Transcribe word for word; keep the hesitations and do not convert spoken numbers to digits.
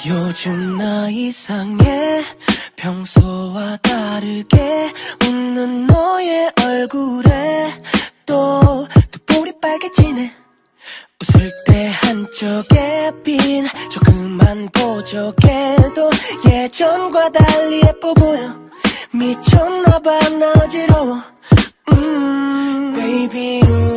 요즘 나 이상해. 평소와 다르게 웃는 너의 얼굴에 또, 또 볼이 빨개지네. 웃을 때 한쪽에 빈 조그만 보조개도 예전과 달리 예뻐 보여. 미쳤나봐 나 어지러워. 음, baby